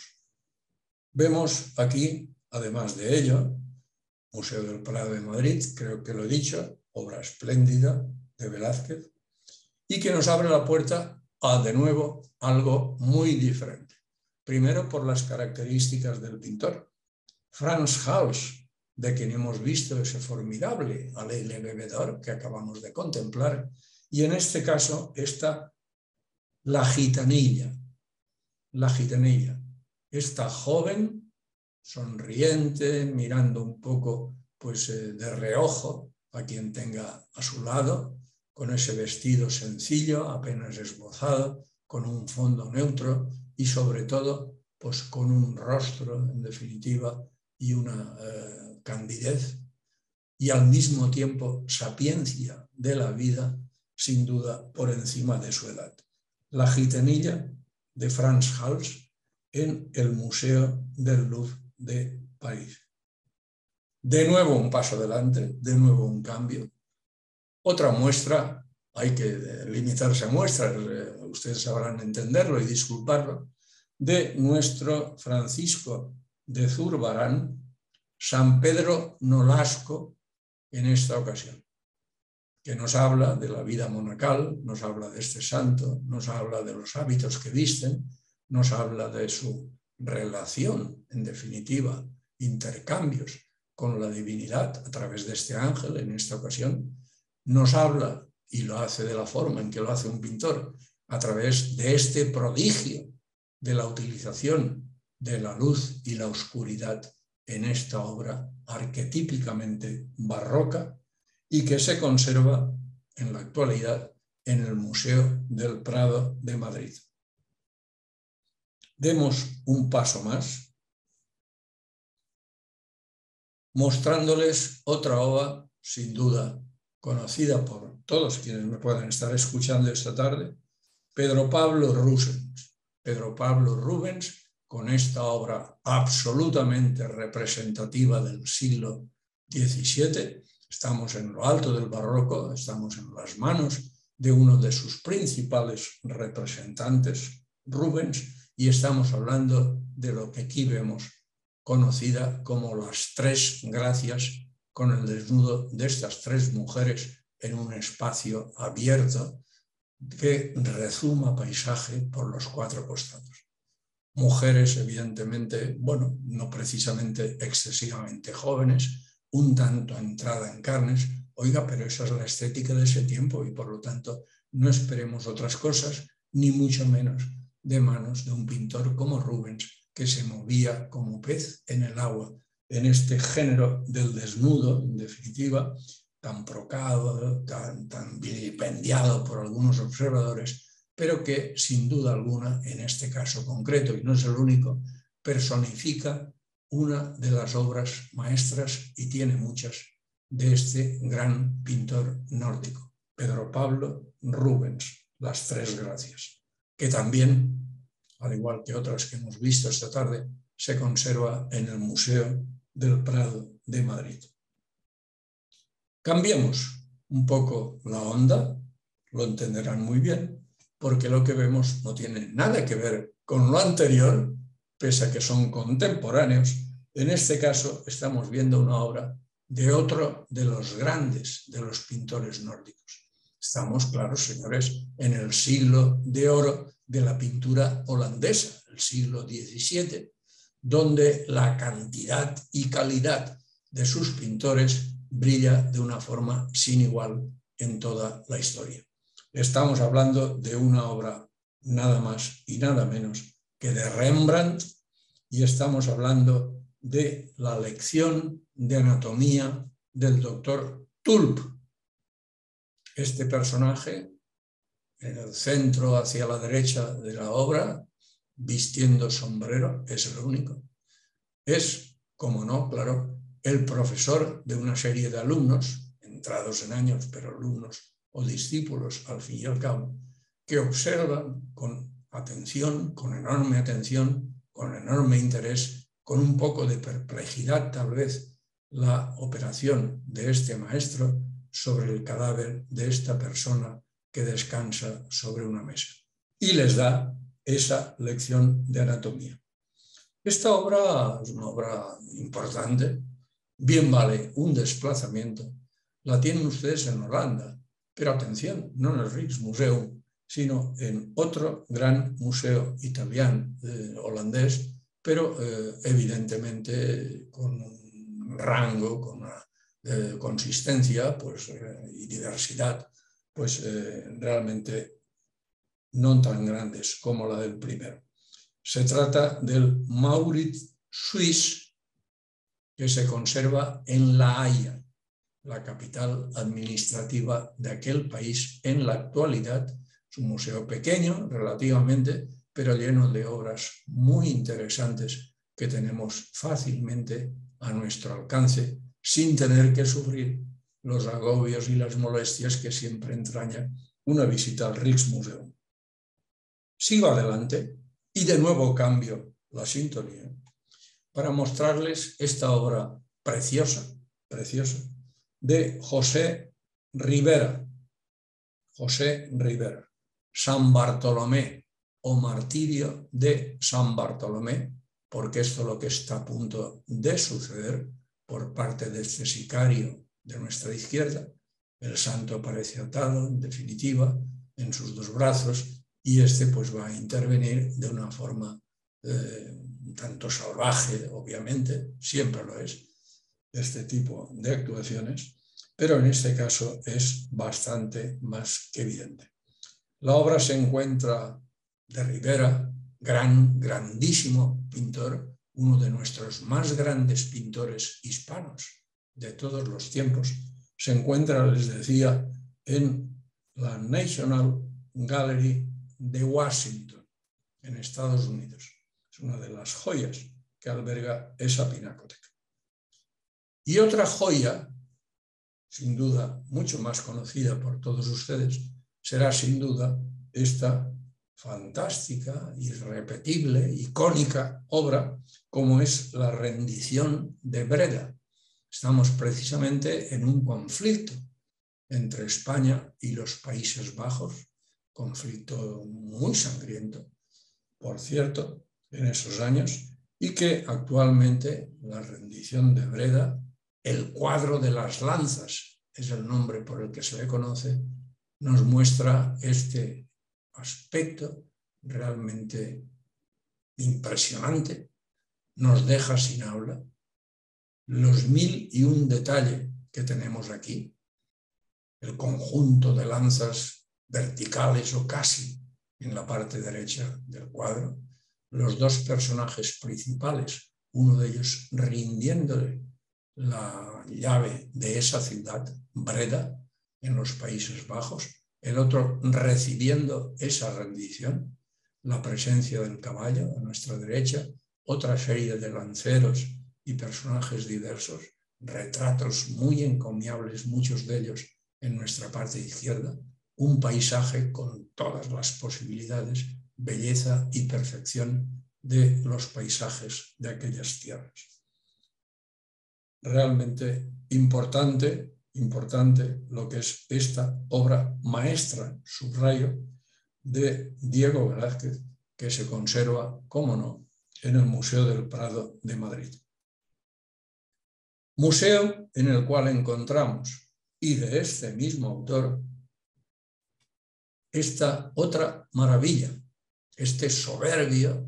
Vemos aquí, además de ello, Museo del Prado de Madrid, creo que lo he dicho, obra espléndida de Velázquez, y que nos abre la puerta a, de nuevo, algo muy diferente. Primero, por las características del pintor. Frans Hals, de quien hemos visto ese formidable alegre bebedor que acabamos de contemplar, y en este caso está la gitanilla, la gitanilla, esta joven, sonriente, mirando un poco pues, eh, de reojo a quien tenga a su lado, con ese vestido sencillo, apenas esbozado, con un fondo neutro y sobre todo pues, con un rostro, en definitiva, y una eh, candidez y al mismo tiempo sapiencia de la vida, sin duda por encima de su edad. La gitanilla de Frans Hals en el Museo del Louvre de París. De nuevo un paso adelante, de nuevo un cambio. Otra muestra, hay que limitarse a muestras, eh, ustedes sabrán entenderlo y disculparlo, de nuestro Francisco de Zurbarán, San Pedro Nolasco, en esta ocasión, que nos habla de la vida monacal, nos habla de este santo, nos habla de los hábitos que visten, nos habla de su relación, en definitiva, intercambios con la divinidad a través de este ángel, en esta ocasión, nos habla, y lo hace de la forma en que lo hace un pintor, a través de este prodigio de la utilización de la luz y la oscuridad en esta obra arquetípicamente barroca y que se conserva en la actualidad en el Museo del Prado de Madrid. Demos un paso más, mostrándoles otra obra, sin duda conocida por todos quienes me puedan estar escuchando esta tarde, Pedro Pablo Rubens. Pedro Pablo Rubens, con esta obra absolutamente representativa del siglo diecisiete, estamos en lo alto del barroco, estamos en las manos de uno de sus principales representantes, Rubens, y estamos hablando de lo que aquí vemos conocida como las tres gracias, con el desnudo de estas tres mujeres en un espacio abierto que rezuma paisaje por los cuatro costados. mujeres evidentemente, bueno, no precisamente excesivamente jóvenes, un tanto entrada en carnes. Oiga, pero esa es la estética de ese tiempo y por lo tanto no esperemos otras cosas, ni mucho menos de manos de un pintor como Rubens, que se movía como pez en el agua, en este género del desnudo, en definitiva, tan procado, tan, tan vilipendiado por algunos observadores, pero que sin duda alguna, en este caso concreto, y no es el único, personifica una de las obras maestras, y tiene muchas, de este gran pintor nórdico, Pedro Pablo Rubens, Las Tres Gracias, que también, al igual que otras que hemos visto esta tarde, se conserva en el Museo del Prado de Madrid. Cambiemos un poco la onda, lo entenderán muy bien, porque lo que vemos no tiene nada que ver con lo anterior, pese a que son contemporáneos. En este caso estamos viendo una obra de otro de los grandes de los pintores nórdicos. Estamos, claro, señores, en el siglo de oro de la pintura holandesa, el siglo diecisiete, donde la cantidad y calidad de sus pintores brilla de una forma sin igual en toda la historia. Estamos hablando de una obra nada más y nada menos que de Rembrandt, y estamos hablando de la lección de anatomía del doctor Tulp. Este personaje, en el centro hacia la derecha de la obra, vistiendo sombrero, es el único. Es, como no, claro, el profesor de una serie de alumnos, entrados en años, pero alumnos o discípulos al fin y al cabo, que observan con atención, con enorme atención, con enorme interés, con un poco de perplejidad tal vez, la operación de este maestro sobre el cadáver de esta persona que descansa sobre una mesa. Y les da esa lección de anatomía. Esta obra es una obra importante, bien vale un desplazamiento. La tienen ustedes en Holanda, pero atención, no en el Rijksmuseum, sino en otro gran museo italiano, eh, holandés, pero eh, evidentemente con un rango, con una eh, consistencia pues, eh, y diversidad pues, eh, realmente no tan grandes como la del primero. Se trata del Mauritshuis, Suisse, que se conserva en La Haya, la capital administrativa de aquel país en la actualidad. Es un museo pequeño relativamente, pero lleno de obras muy interesantes que tenemos fácilmente a nuestro alcance, sin tener que sufrir los agobios y las molestias que siempre entraña una visita al Rijksmuseum. Sigo adelante y de nuevo cambio la sintonía para mostrarles esta obra preciosa, preciosa, de José Rivera. José Rivera, San Bartolomé o Martirio de San Bartolomé, porque esto es lo que está a punto de suceder por parte de este sicario de nuestra izquierda. El santo aparece atado, en definitiva, en sus dos brazos, y este pues va a intervenir de una forma eh, un tanto salvaje, obviamente, siempre lo es, este tipo de actuaciones, pero en este caso es bastante más que evidente. La obra se encuentra de Rivera, gran, grandísimo pintor, uno de nuestros más grandes pintores hispanos de todos los tiempos. Se encuentra, les decía, en la National Gallery de Washington, en Estados Unidos. Es una de las joyas que alberga esa pinacoteca. Y otra joya, sin duda mucho más conocida por todos ustedes, será sin duda esta fantástica, irrepetible, icónica obra como es La rendición de Breda. Estamos precisamente en un conflicto entre España y los Países Bajos, conflicto muy sangriento, por cierto, en esos años, y que actualmente la rendición de Breda, el cuadro de las lanzas, es el nombre por el que se le conoce, nos muestra este aspecto realmente impresionante, nos deja sin habla. Los mil y un detalles que tenemos aquí, el conjunto de lanzas verticales o casi en la parte derecha del cuadro, los dos personajes principales, uno de ellos rindiéndole la llave de esa ciudad, Breda, en los Países Bajos, el otro recibiendo esa rendición, la presencia del caballo a nuestra derecha, otra serie de lanceros y personajes diversos, retratos muy encomiables, muchos de ellos en nuestra parte izquierda, un paisaje con todas las posibilidades, belleza y perfección de los paisajes de aquellas tierras. Realmente importante, importante lo que es esta obra maestra, subrayo, de Diego Velázquez, que se conserva, cómo no, en el Museo del Prado de Madrid. Museo en el cual encontramos, y de este mismo autor, esta otra maravilla, este soberbio,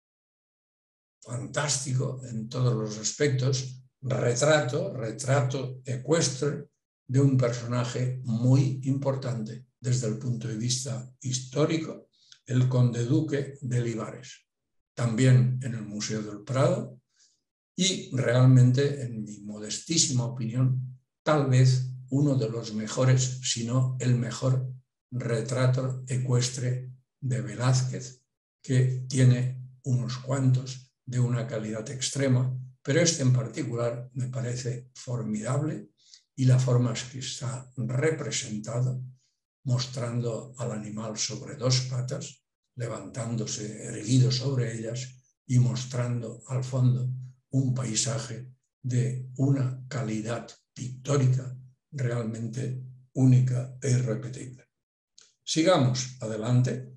fantástico en todos los aspectos, retrato, retrato ecuestre de un personaje muy importante desde el punto de vista histórico, el conde duque de Olivares, también en el Museo del Prado, y realmente, en mi modestísima opinión, tal vez uno de los mejores, si no el mejor retrato ecuestre de Velázquez, que tiene unos cuantos de una calidad extrema, pero este en particular me parece formidable, y la forma en que está representado, mostrando al animal sobre dos patas, levantándose erguido sobre ellas y mostrando al fondo un paisaje de una calidad pictórica realmente única e irrepetible. Sigamos adelante.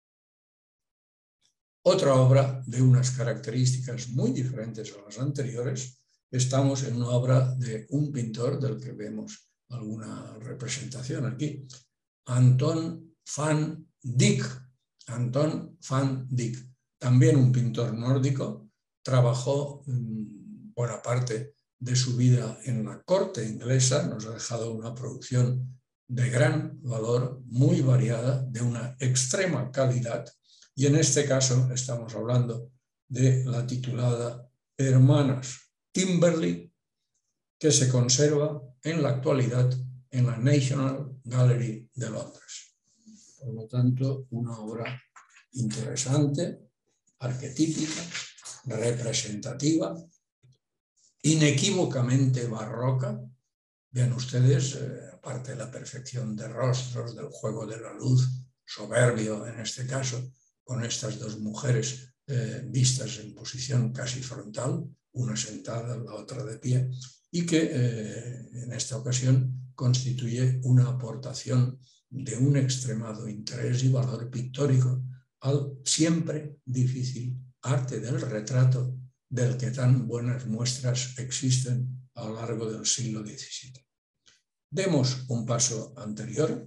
Otra obra de unas características muy diferentes a las anteriores. Estamos en una obra de un pintor del que vemos alguna representación aquí, Anton van Dyck. Anton van Dyck, también un pintor nórdico, trabajó buena parte de su vida en la corte inglesa, nos ha dejado una producción de gran valor, muy variada, de una extrema calidad, y en este caso estamos hablando de la titulada Hermanas Kimberley, que se conserva en la actualidad en la National Gallery de Londres. Por lo tanto, una obra interesante, arquetípica, representativa, inequívocamente barroca. Vean ustedes, eh, aparte de la perfección de rostros, del juego de la luz, soberbio en este caso, con estas dos mujeres eh, vistas en posición casi frontal, una sentada, la otra de pie, y que eh, en esta ocasión constituye una aportación de un extremado interés y valor pictórico al siempre difícil arte del retrato, del que tan buenas muestras existen a lo largo del siglo diecisiete. Demos un paso anterior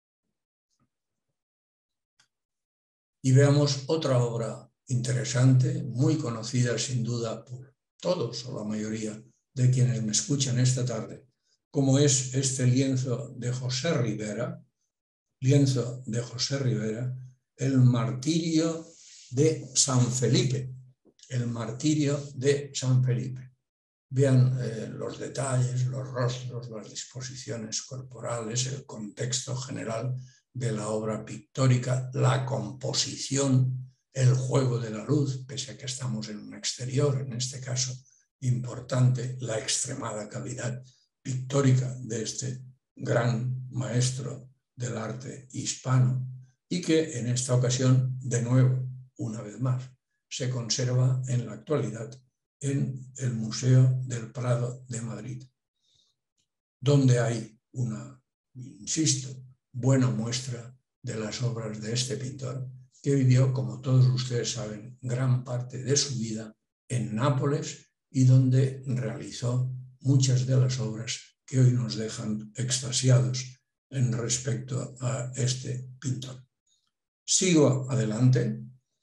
y veamos otra obra interesante, muy conocida sin duda por todos o la mayoría de quienes me escuchan esta tarde, como es este lienzo de José Rivera, lienzo de José Rivera, El martirio de San Felipe, el martirio de San Felipe. Vean eh, los detalles, los rostros, las disposiciones corporales, el contexto general de la obra pictórica, la composición, el juego de la luz, pese a que estamos en un exterior, en este caso importante, la extremada calidad pictórica de este gran maestro del arte hispano, y que en esta ocasión, de nuevo, una vez más, se conserva en la actualidad en el Museo del Prado de Madrid, donde hay una, insisto, buena muestra de las obras de este pintor, que vivió, como todos ustedes saben, gran parte de su vida en Nápoles y donde realizó muchas de las obras que hoy nos dejan extasiados en respecto a este pintor. Sigo adelante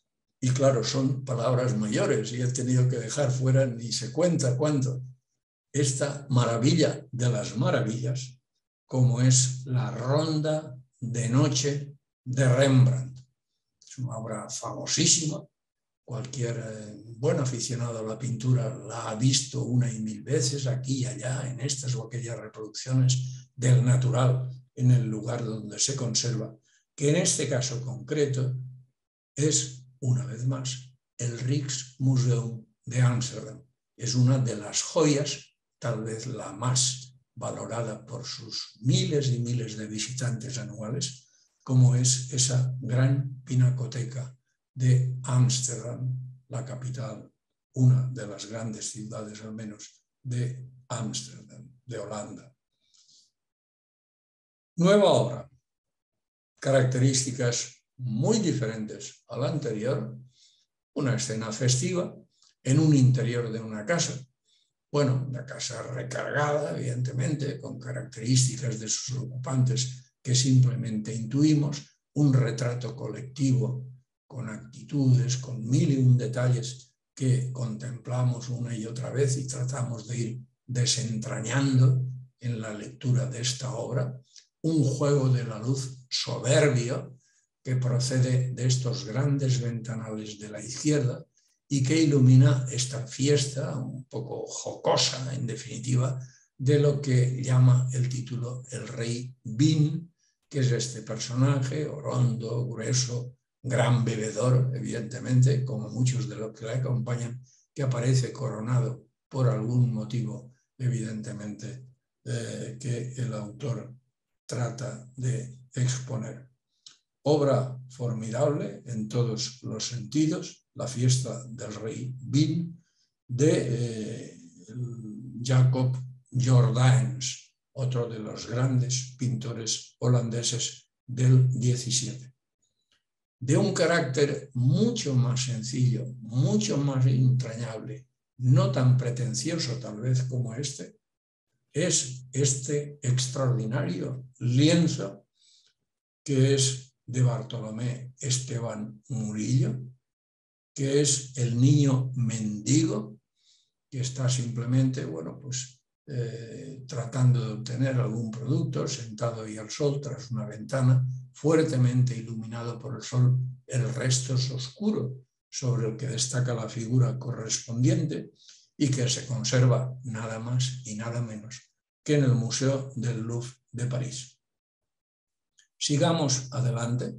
Y claro, son palabras mayores y he tenido que dejar fuera ni se cuenta cuánto esta maravilla de las maravillas, como es la Ronda de Noche de Rembrandt. Es una obra famosísima. Cualquier eh, buen aficionado a la pintura la ha visto una y mil veces aquí y allá, en estas o aquellas reproducciones del natural en el lugar donde se conserva, que en este caso concreto es, una vez más, el Rijksmuseum de Ámsterdam. Es una de las joyas, tal vez la más valorada por sus miles y miles de visitantes anuales, como es esa gran pinacoteca de Ámsterdam, la capital, una de las grandes ciudades al menos de Ámsterdam, de Holanda. Nueva obra, características muy diferentes a la anterior, una escena festiva en un interior de una casa. Bueno, una casa recargada, evidentemente, con características de sus ocupantes que simplemente intuimos, un retrato colectivo con actitudes, con mil y un detalles que contemplamos una y otra vez y tratamos de ir desentrañando en la lectura de esta obra. Un juego de la luz soberbio que procede de estos grandes ventanales de la izquierda y que ilumina esta fiesta un poco jocosa, en definitiva, de lo que llama el título el rey Bin, que es este personaje orondo, grueso, gran bebedor, evidentemente, como muchos de los que le acompañan, que aparece coronado por algún motivo, evidentemente, eh, que el autor trata de exponer. Obra formidable en todos los sentidos, la fiesta del rey Bin, de eh, Jacob Jordaens, otro de los grandes pintores holandeses del diecisiete. De un carácter mucho más sencillo, mucho más entrañable, no tan pretencioso tal vez como este, es este extraordinario lienzo que es de Bartolomé Esteban Murillo, que es el niño mendigo, que está simplemente, bueno, pues eh, tratando de obtener algún producto, sentado ahí al sol tras una ventana, fuertemente iluminado por el sol, el resto es oscuro, sobre el que destaca la figura correspondiente y que se conserva nada más y nada menos que en el Museo del Louvre de París. Sigamos adelante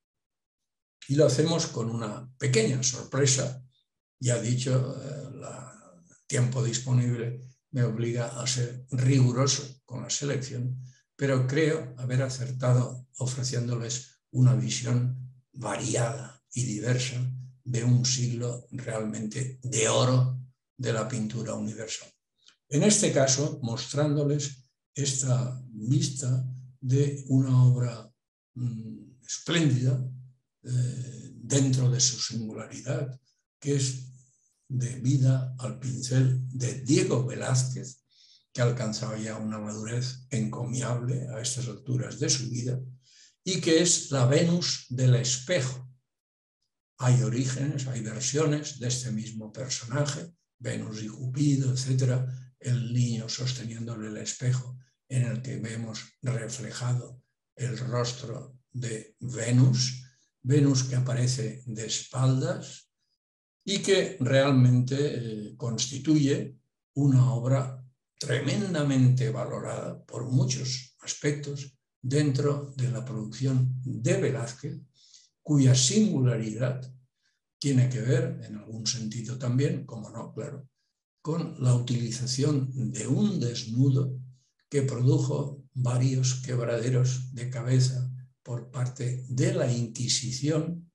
y lo hacemos con una pequeña sorpresa. Ya dicho, el tiempo disponible me obliga a ser riguroso con la selección, pero creo haber acertado ofreciéndoles una visión variada y diversa de un siglo realmente de oro de la pintura universal. En este caso, mostrándoles esta vista de una obra mmm, espléndida eh, dentro de su singularidad, que es debida al pincel de Diego Velázquez, que alcanzaba ya una madurez encomiable a estas alturas de su vida, y que es la Venus del espejo. Hay orígenes, hay versiones de este mismo personaje, Venus y Cupido, etcétera, el niño sosteniéndole el espejo en el que vemos reflejado el rostro de Venus, Venus que aparece de espaldas y que realmente eh, constituye una obra tremendamente valorada por muchos aspectos dentro de la producción de Velázquez, cuya singularidad tiene que ver, en algún sentido también, como no, claro, con la utilización de un desnudo que produjo varios quebraderos de cabeza por parte de la Inquisición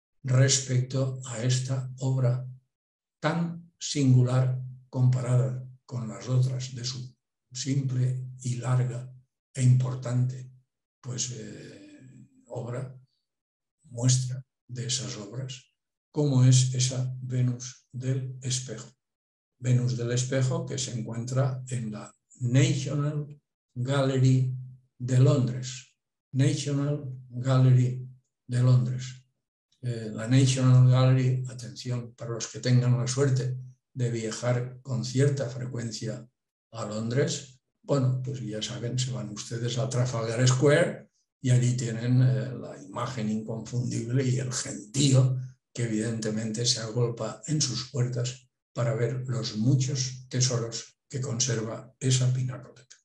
respecto a esta obra tan singular comparada con las otras de su simple y larga e importante pues, eh, obra, muestra de esas obras, como es esa Venus del espejo. Venus del espejo que se encuentra en la National Gallery de Londres. National Gallery de Londres. Eh, la National Gallery, atención, para los que tengan la suerte de viajar con cierta frecuencia a Londres, bueno, pues ya saben, se van ustedes a Trafalgar Square y allí tienen eh, la imagen inconfundible y el gentío que evidentemente se agolpa en sus puertas para ver los muchos tesoros que conserva esa pinacoteca.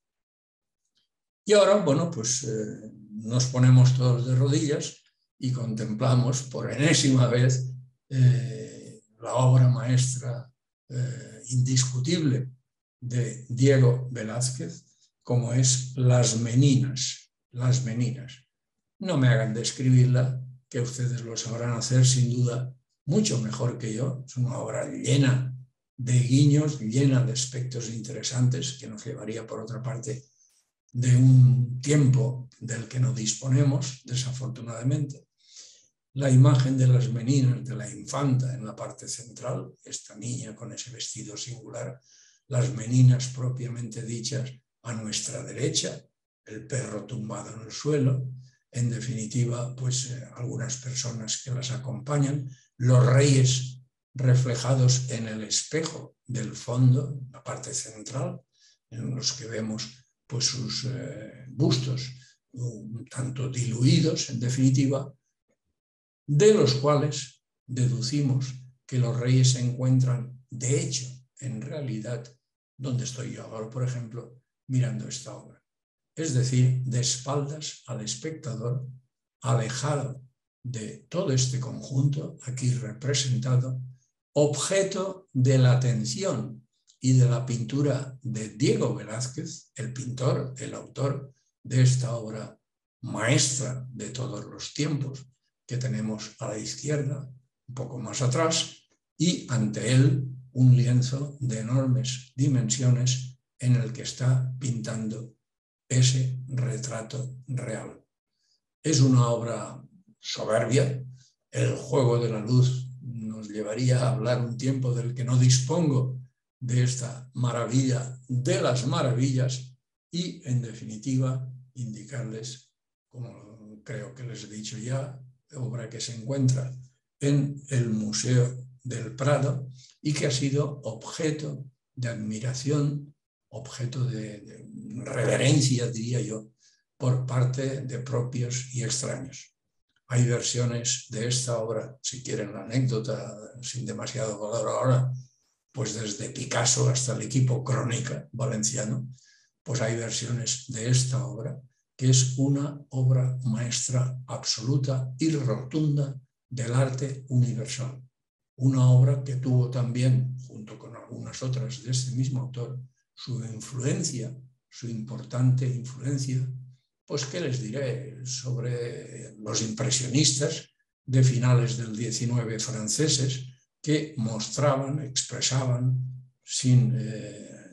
Y ahora, bueno, pues eh, nos ponemos todos de rodillas y contemplamos por enésima vez eh, la obra maestra eh, indiscutible de Diego Velázquez, como es Las Meninas. Las Meninas. No me hagan describirla, que ustedes lo sabrán hacer sin duda mucho mejor que yo. Es una obra llena de guiños, llena de aspectos interesantes que nos llevaría por otra parte de un tiempo del que no disponemos, desafortunadamente. La imagen de las meninas, de la infanta en la parte central, esta niña con ese vestido singular, las meninas propiamente dichas a nuestra derecha, el perro tumbado en el suelo, en definitiva, pues eh, algunas personas que las acompañan, los reyes reflejados en el espejo del fondo, la parte central, en los que vemos pues sus eh, bustos un tanto diluidos, en definitiva, de los cuales deducimos que los reyes se encuentran, de hecho, en realidad, donde estoy yo ahora, por ejemplo, mirando esta obra. Es decir, de espaldas al espectador, alejado de todo este conjunto aquí representado, objeto de la atención y de la pintura de Diego Velázquez, el pintor, el autor de esta obra maestra de todos los tiempos, que tenemos a la izquierda, un poco más atrás, y ante él un lienzo de enormes dimensiones en el que está pintando ese retrato real. Es una obra soberbia. El juego de la luz nos llevaría a hablar un tiempo del que no dispongo de esta maravilla de las maravillas y, en definitiva, indicarles, como creo que les he dicho ya, obra que se encuentra en el Museo del Prado y que ha sido objeto de admiración, objeto de, de reverencia, diría yo, por parte de propios y extraños. Hay versiones de esta obra, si quieren la anécdota, sin demasiado valor ahora, pues desde Picasso hasta el equipo Crónica valenciano, pues hay versiones de esta obra que es una obra maestra absoluta y rotunda del arte universal. Una obra que tuvo también, junto con algunas otras de este mismo autor, su influencia, su importante influencia, pues qué les diré sobre los impresionistas de finales del diecinueve franceses que mostraban, expresaban sin eh,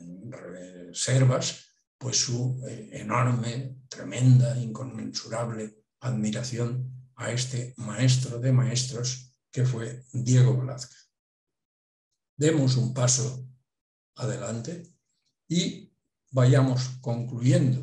reservas pues su eh, enorme, tremenda, inconmensurable admiración a este maestro de maestros que fue Diego Velázquez. Demos un paso adelante y vayamos concluyendo.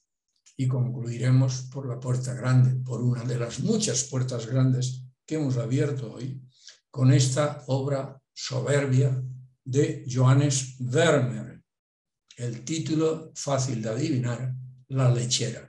Y concluiremos por la puerta grande, por una de las muchas puertas grandes que hemos abierto hoy, con esta obra soberbia de Johannes Vermeer. El título, fácil de adivinar, La lechera.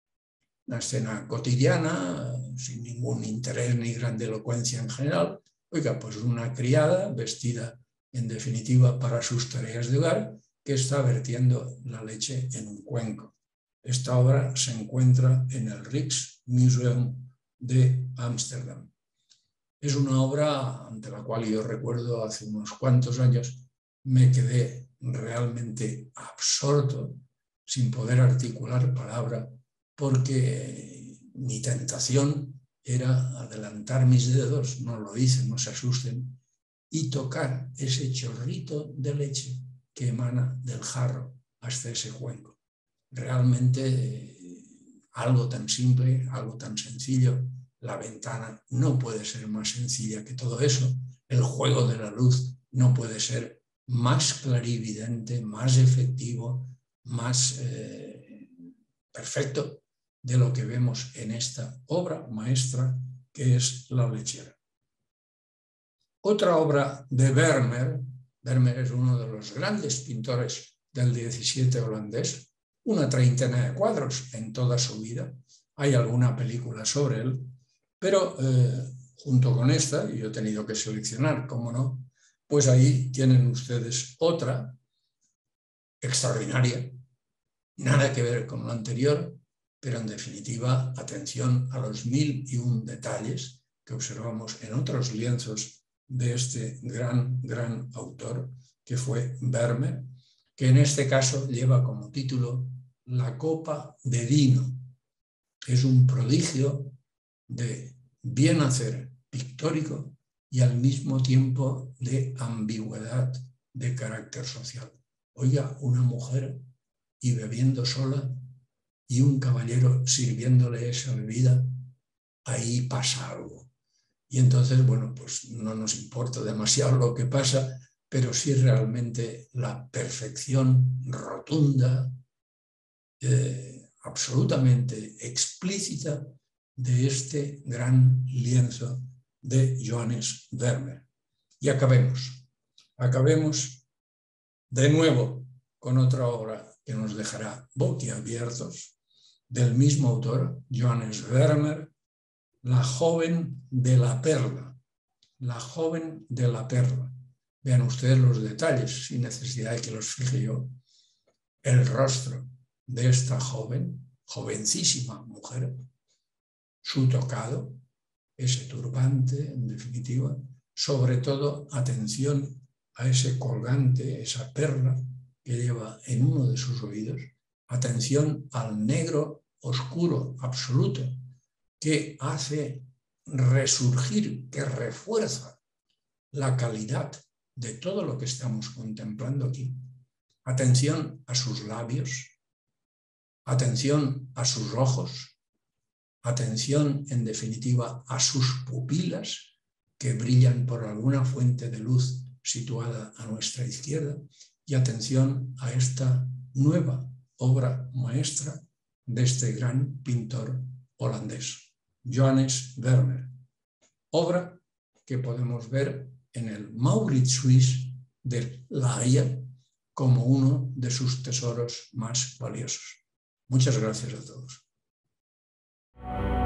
Una escena cotidiana, sin ningún interés ni grandilocuencia en general. Oiga, pues una criada vestida en definitiva para sus tareas de hogar que está vertiendo la leche en un cuenco. Esta obra se encuentra en el Rijksmuseum de Ámsterdam. Es una obra ante la cual yo recuerdo hace unos cuantos años me quedé realmente absorto, sin poder articular palabra, porque mi tentación era adelantar mis dedos, no lo hice, no se asusten, y tocar ese chorrito de leche que emana del jarro hasta ese cuenco. Realmente eh, algo tan simple, algo tan sencillo. La ventana no puede ser más sencilla que todo eso. El juego de la luz no puede ser más clarividente, más efectivo, más eh, perfecto de lo que vemos en esta obra maestra que es La lechera. Otra obra de Vermeer, Vermeer es uno de los grandes pintores del diecisiete holandés, una treintena de cuadros en toda su vida, hay alguna película sobre él, pero eh, junto con esta, y yo he tenido que seleccionar, cómo no, pues ahí tienen ustedes otra extraordinaria, nada que ver con lo anterior, pero en definitiva, atención a los mil y un detalles que observamos en otros lienzos de este gran, gran autor, que fue Vermeer, que en este caso lleva como título La copa de vino. Es un prodigio de bien hacer pictórico y al mismo tiempo de ambigüedad de carácter social. Oiga, una mujer y bebiendo sola y un caballero sirviéndole esa bebida, ahí pasa algo. Y entonces, bueno, pues no nos importa demasiado lo que pasa, pero sí realmente la perfección rotunda, eh, absolutamente explícita de este gran lienzo de Johannes Vermeer. Y acabemos, acabemos de nuevo con otra obra que nos dejará boquiabiertos, del mismo autor, Johannes Vermeer, La joven de la perla. La joven de la perla. Vean ustedes los detalles, sin necesidad de que los fije yo. El rostro de esta joven, jovencísima mujer, su tocado, ese turbante, en definitiva, sobre todo, atención a ese colgante, esa perla que lleva en uno de sus oídos, atención al negro oscuro absoluto que hace resurgir, que refuerza la calidad de todo lo que estamos contemplando aquí. Atención a sus labios, atención a sus ojos, atención, en definitiva, a sus pupilas que brillan por alguna fuente de luz situada a nuestra izquierda, y atención a esta nueva obra maestra de este gran pintor holandés, Johannes Vermeer. Obra que podemos ver en el Mauritshuis de La Haya como uno de sus tesoros más valiosos. Muchas gracias a todos.